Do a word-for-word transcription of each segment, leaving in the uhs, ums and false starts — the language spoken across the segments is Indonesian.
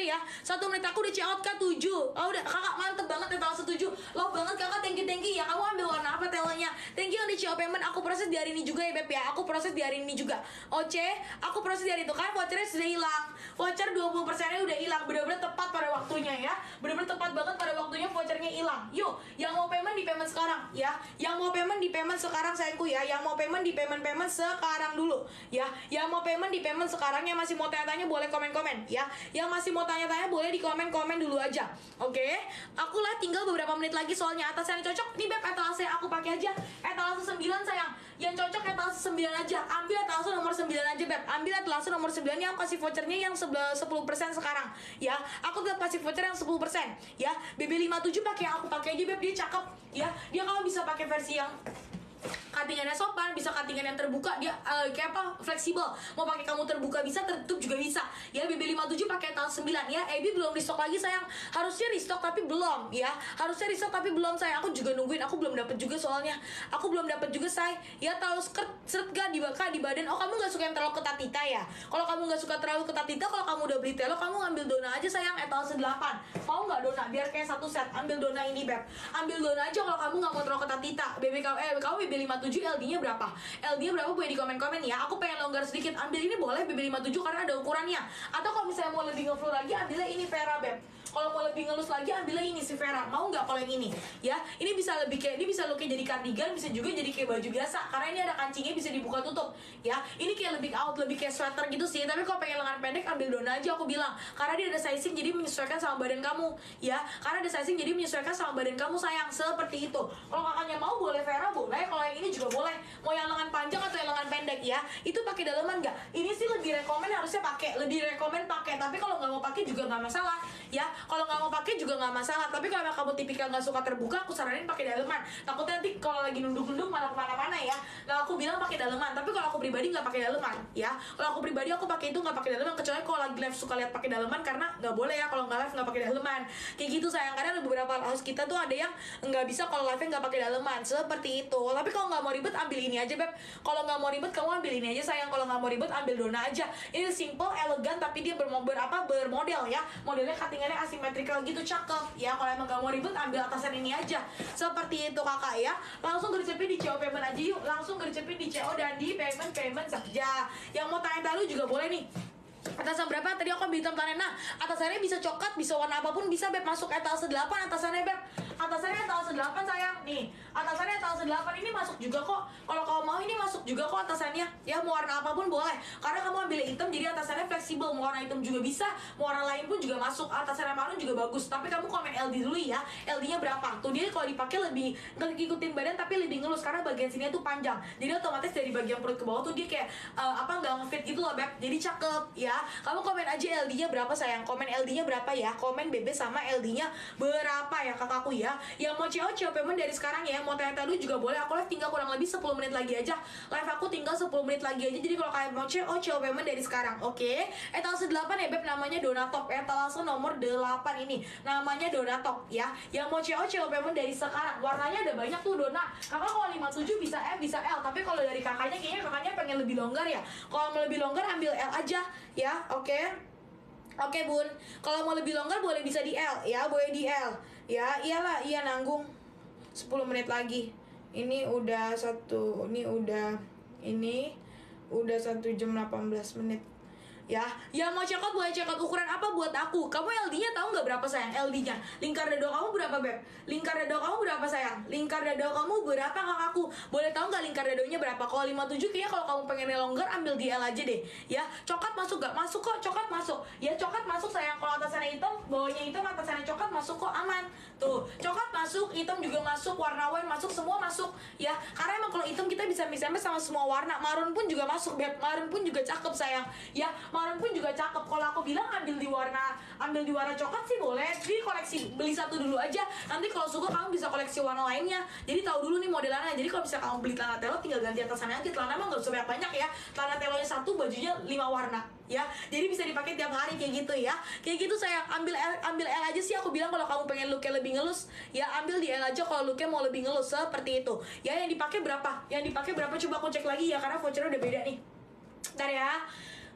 ya. Satu menit aku udah check out kak tujuh. Oh udah kakak mantep banget etalase tujuh. Loh banget kakak, thank you thank you ya. Kamu ambil warna apa telonya? Thank you yang di C O payment. Aku proses di hari ini juga ya beb ya. Aku proses di hari ini juga. Oce, aku proses di hari itu kan vouchernya sudah hilang. Voucher dua puluh persennya udah hilang. Bener-bener tepat pada waktunya ya. Bener-bener tepat banget pada waktunya vouchernya hilang. Yuk, yang mau payment di payment sekarang ya. Yang mau payment di payment sekarang sayangku ya. Yang mau payment di payment-payment sekarang dulu ya. Yang mau payment di payment sekarang, yang masih mau tanya-tanya boleh komen-komen ya. Yang masih mau tanya-tanya boleh di komen-komen dulu aja. Oke, okay? Aku lah tinggal beberapa menit lagi soalnya atasnya cocok. Nih beb, etalase aku pakai aja. Etalase sembilan sayang. Yang cocok etalase sembilan aja. Ambil etalase nomor sembilan aja beb. Ambil etalase nomor sembilan yang aku kasih vouchernya yang sepuluh persen sekarang ya. Aku tetap kasih voucher yang sepuluh persen ya. B B lima tujuh pakai yang aku pakai aja beb, dia cakep ya. Dia kalau bisa pakai versi yang cuttingannya sopan, bisa cuttingan yang terbuka, dia uh, kayak apa, fleksibel. Mau pakai kamu terbuka bisa, tertutup juga bisa ya. B B lima tujuh pakai etalase sembilan ya. A B belum restock lagi sayang. Harusnya restock tapi belum ya. Harusnya restock tapi belum sayang. Aku juga nungguin, aku belum dapet juga soalnya. Aku belum dapet juga say. Ya terlalu skirt seret gak di baka di badan. Oh kamu gak suka yang terlalu ketat tita ya. Kalau kamu gak suka terlalu ketat tita, kalau kamu udah beli telo, kamu ngambil dona aja sayang, etalase delapan. Mau gak dona? Biar kayak satu set. Ambil dona ini beb. Ambil dona aja kalau kamu gak mau terlalu ketat tita. B B kamu eh kamu B B lima tujuh L D-nya berapa? L D-nya berapa boleh di komen-komen ya. Aku pengen longgar sedikit. Ambil ini boleh B B lima tujuh karena ada ukurannya. Atau kalau misalnya mau lebih ngeflow lagi, ambilnya ini Vera beb. Kalau mau lebih ngelus lagi, ambilnya ini si Vera. Mau nggak kalau yang ini? Ya, ini bisa lebih kayak, ini bisa looknya jadi cardigan, bisa juga jadi kayak baju biasa. Karena ini ada kancingnya, bisa dibuka tutup. Ya, ini kayak lebih out, lebih kayak sweater gitu sih. Tapi kalau pengen lengan pendek, ambil dona aja aku bilang. Karena dia ada sizing, jadi menyesuaikan sama badan kamu. Ya, karena ada sizing, jadi menyesuaikan sama badan kamu sayang. Seperti itu. Kalau kakaknya mau, boleh Vera, boleh. Kalau yang ini juga boleh. Mau yang lengan panjang atau yang lengan pendek ya. Itu pakai daleman nggak? Ini sih lebih rekomen harusnya pakai, lebih rekomen pakai. Tapi kalau nggak mau pakai juga nggak masalah. Ya, kalau nggak mau pakai juga nggak masalah. Tapi kalau kamu tipikal nggak suka terbuka, aku saranin pakai daleman. Takutnya nanti kalau lagi nunduk-nunduk malah kemana-mana ya. Nah aku bilang pakai daleman. Tapi kalau aku pribadi nggak pakai daleman ya. Kalau aku pribadi aku pakai itu nggak pakai daleman, kecuali kalau lagi live suka lihat pakai daleman, karena nggak boleh ya kalau nggak live nggak pakai daleman. Kayak gitu sayang. Karena ada beberapa host kita tuh ada yang nggak bisa kalau live nggak pakai daleman. Seperti itu. Tapi kalau nggak mau ribet, ambil ini aja beb. Kalau nggak mau ribet, kamu ambil ini aja sayang. Kalau nggak mau ribet, ambil dona aja. Ini simple, elegan, tapi dia bermodel apa bermodel ya. Modelnya cuttingannya asimetrikal gitu, cakep ya. Kalau emang gak mau ribet, ambil atasan ini aja. Seperti itu kakak ya. Langsung gercepin di C O payment aja yuk. Langsung gercepin di C O dan di payment payment saja. Yang mau tanya dulu juga boleh nih. Atasan berapa? Tadi aku ambil hitam tanah. Nah, atasannya bisa coklat, bisa warna apapun, bisa beb. Masuk etalase delapan atasannya beb. Atasannya etalase delapan sayang. Nih, atasannya etalase delapan ini masuk juga kok. Kalau kamu mau ini masuk juga kok atasannya. Ya mau warna apapun boleh. Karena kamu ambil hitam jadi atasannya fleksibel. Mau warna hitam juga bisa, mau warna lain pun juga masuk. Atasannya marun juga bagus. Tapi kamu komen L D dulu ya. L D-nya berapa? Tuh dia kalau dipakai lebih nggak ngikutin badan tapi lebih ngelus karena bagian sini tuh panjang. Jadi otomatis dari bagian perut ke bawah tuh dia kayak uh, apa nggak ngefit gitu loh beb. Jadi cakep ya. Kamu komen aja L D-nya berapa sayang. Komen L D-nya berapa ya. Komen B B sama L D-nya berapa ya kakakku ya. Yang mau C O, C O payment dari sekarang ya. Mau tanya dulu juga boleh. Aku live tinggal kurang lebih sepuluh menit lagi aja. Live aku tinggal sepuluh menit lagi aja. Jadi kalau kalian mau C O, C O payment dari sekarang. Oke. Okay? Etalase delapan ya beb, namanya Donatop. Etalase nomor delapan ini namanya Donatop ya. Yang mau C O, C O payment dari sekarang. Warnanya ada banyak tuh Dona. Kakak kalau lima puluh tujuh bisa M, bisa L. Tapi kalau dari kakaknya kayaknya kakaknya pengen lebih longgar ya. Kalau mau lebih longgar ambil L aja ya. Oke. Okay? Oke okay, bun, kalau mau lebih longgar boleh bisa di L ya, boleh di L ya. Iyalah, iya nanggung. Sepuluh menit lagi. Ini udah satu, ini udah ini udah satu jam delapan belas menit. Ya, yang mau check out boleh check out ukuran apa buat aku. Kamu L D-nya tahu nggak berapa sayang? L D-nya. Lingkar dada kamu berapa beb? Lingkar dada kamu berapa sayang? Lingkar dada kamu berapa kakakku? Boleh tahu nggak lingkar dadanya berapa? Kalau lima puluh tujuh kayaknya kalau kamu pengen longgar ambil di L aja deh. Ya, coklat masuk nggak? Masuk kok, coklat masuk. Ya coklat masuk sayang. Kalau atasannya hitam, bawahnya hitam, atasannya coklat masuk kok, aman. Tuh, coklat masuk, hitam juga masuk, warna wine masuk, semua masuk. Ya, karena emang kalau hitam kita bisa mix and match sama semua warna. Marun pun juga masuk beb. Marun pun juga cakep sayang. Ya, marun pun juga cakep. Kalau aku bilang ambil di warna ambil di warna coklat sih boleh. Jadi koleksi, beli satu dulu aja. Nanti kalau suka kamu bisa koleksi warna lainnya. Jadi tahu dulu nih modelannya. Jadi kalau bisa kamu beli celana telo tinggal ganti atasannya aja. Celana emang nggak usah banyak ya. Celana telonya satu, bajunya lima warna ya. Jadi bisa dipakai tiap hari kayak gitu ya. Kayak gitu saya ambil L, ambil L aja sih aku bilang kalau kamu pengen looknya lebih ngelus ya ambil di L aja kalau looknya mau lebih ngelus seperti itu. Ya yang dipakai berapa? Yang dipakai berapa coba aku cek lagi ya karena vouchernya udah beda nih. Bentar ya.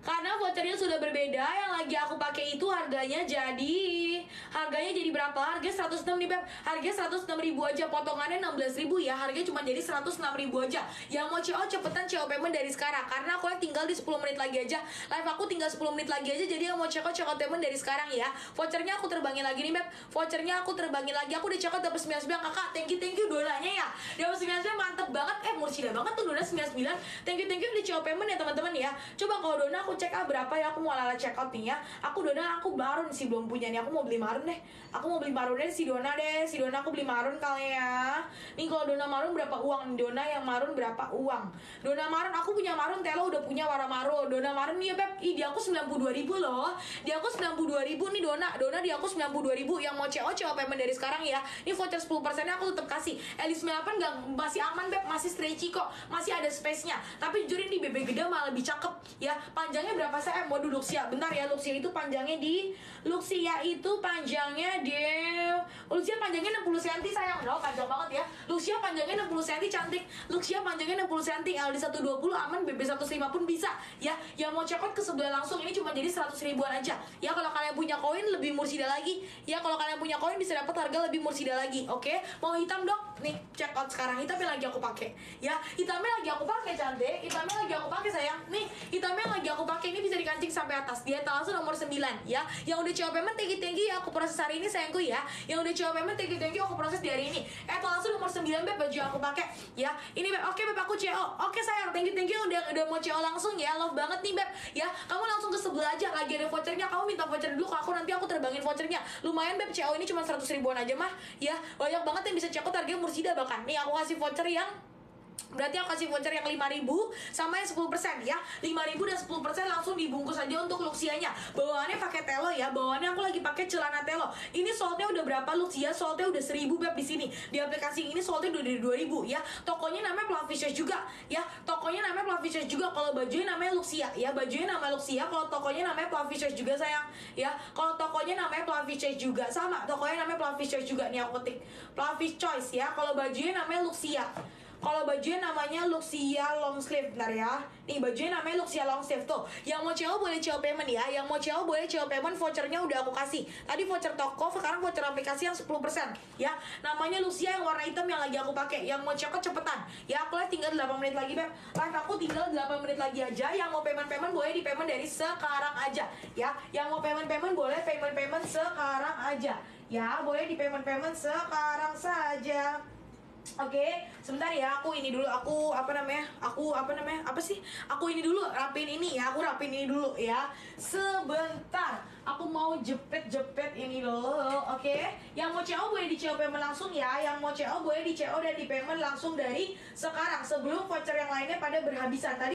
Karena vouchernya sudah berbeda. Yang lagi aku pakai itu harganya jadi Harganya jadi berapa? Harga seratus enam nih Beb. Harga seratus enam ribu aja. Potongannya enam belas ribu ya. Harganya cuma jadi seratus enam ribu aja. Yang mau C O cepetan C O payment dari sekarang. Karena aku tinggal di sepuluh menit lagi aja. Live aku tinggal sepuluh menit lagi aja. Jadi yang mau C O C O payment dari sekarang ya. Vouchernya aku terbangin lagi nih Beb. Vouchernya aku terbangin lagi. Aku udah C O dapat sembilan puluh sembilan. Kakak thank you thank you donanya ya. Dapat sembilan puluh sembilan mantep banget. Eh mursyida banget tuh dona sembilan puluh sembilan. Thank you thank you udah C O payment ya teman-teman ya. Coba kalau dona aku cek ah berapa ya. Aku mau ala check out nih ya. Aku dona aku marun sih belum punya nih. Aku mau beli marun deh. Aku mau beli marun deh si dona deh. Si dona aku beli marun kali ya. Nih kalau dona marun berapa uang nih dona yang marun berapa uang? Dona marun aku punya marun. Telo udah punya warna marun. Dona marun nih ya Beb. Ih di aku sembilan puluh dua ribu loh. Di aku sembilan puluh dua ribu nih dona. Dona di aku sembilan puluh dua ribu. Yang mau C O C O payment dari sekarang ya. Ini voucher sepuluh persennya aku tetap kasih. Eli sembilan puluh delapan gak, masih aman Beb. Masih stretchy kok. Masih ada space-nya. Tapi jujur ini bebek gede malah lebih cakep ya. Panjangnya berapa saya mau duduk Luxia. Bentar ya, Luxia itu panjangnya di Luxia itu panjangnya di Luxia panjangnya enam puluh sentimeter sayang. Loh, panjang banget ya. Luxia panjangnya enam puluh sentimeter cantik. Luxia panjangnya enam puluh sentimeter. L D seratus dua puluh aman, B B seratus lima pun bisa ya. Yang mau check out ke sebelah langsung ini cuma jadi seratus ribuan aja. Ya kalau kalian punya koin lebih mursyida lagi. Ya kalau kalian punya koin bisa dapat harga lebih mursyida lagi. Oke, mau hitam dok? Nih, check out sekarang hitamnya lagi aku pakai. Ya, hitamnya lagi aku pakai cantik. Hitamnya lagi aku pakai sayang. Nih, hitamnya lagi aku pakai ini bisa dikancing sampai atas. Dia langsung nomor sembilan ya. Yang udah C O payment thank you thank you ya aku proses hari ini sayangku ya. Yang udah C O payment thank you thank you aku proses di hari ini. Eh langsung nomor sembilan Beb baju yang aku pakai ya. Ini Beb. Oke Beb aku C O. Oke sayang, thank you thank you udah udah mau C O langsung ya. Love banget nih Beb ya. Kamu langsung ke sebelah aja lagi ada vouchernya. Kamu minta voucher dulu ke aku nanti aku terbangin vouchernya. Lumayan Beb, C O ini cuma seratus ribuan aja mah ya. Banyak banget yang bisa check out harganya mursyida bahkan. Nih aku kasih voucher yang berarti aku kasih voucher yang lima ribu sama yang sepuluh persen ya. lima ribu dan sepuluh persen langsung dibungkus aja untuk Luxianya. Bawaannya pakai telo ya. Bawaannya aku lagi pakai celana telo. Ini soldnya udah berapa Luxia? Soldnya udah seribu Beb di sini. Di aplikasi ini soldnya udah dari dua ribu ya. Tokonya namanya Fluffy Shoes juga ya. Tokonya namanya Fluffy Shoes juga. Kalau bajunya namanya Luxia ya. Bajunya namanya Luxia. Kalau tokonya namanya Fluffy Shoes juga sayang ya. Kalau tokonya namanya Fluffy Shoes juga sama. Tokonya namanya Fluffy Shoes juga nih aku ketik. Fluffy Choice ya. Kalau bajunya namanya Luxia. Kalau bajunya namanya Luxia long sleeve, bentar ya. Nih bajunya namanya Luxia long sleeve tuh. Yang mau C O boleh C O payment ya. Yang mau C O boleh C O payment, vouchernya udah aku kasih. Tadi voucher toko, sekarang voucher aplikasi yang sepuluh persen ya. Namanya Luxia yang warna hitam yang lagi aku pakai. Yang mau C O cepetan. Ya aku live tinggal delapan menit lagi Beb. Live aku tinggal delapan menit lagi aja. Yang mau payment-payment boleh di payment dari sekarang aja ya. Yang mau payment-payment boleh payment-payment sekarang aja. Ya, boleh di payment-payment sekarang saja. Oke, okay, sebentar ya, aku ini dulu, aku apa namanya, aku apa namanya, apa sih, aku ini dulu, rapiin ini ya, aku rapiin ini dulu ya, sebentar, aku mau jepit-jepit ini dulu, oke, okay? Yang mau C O boleh di C O payment langsung ya, yang mau C O boleh di C O dan di payment langsung dari sekarang, sebelum voucher yang lainnya pada berhabisan. Tadi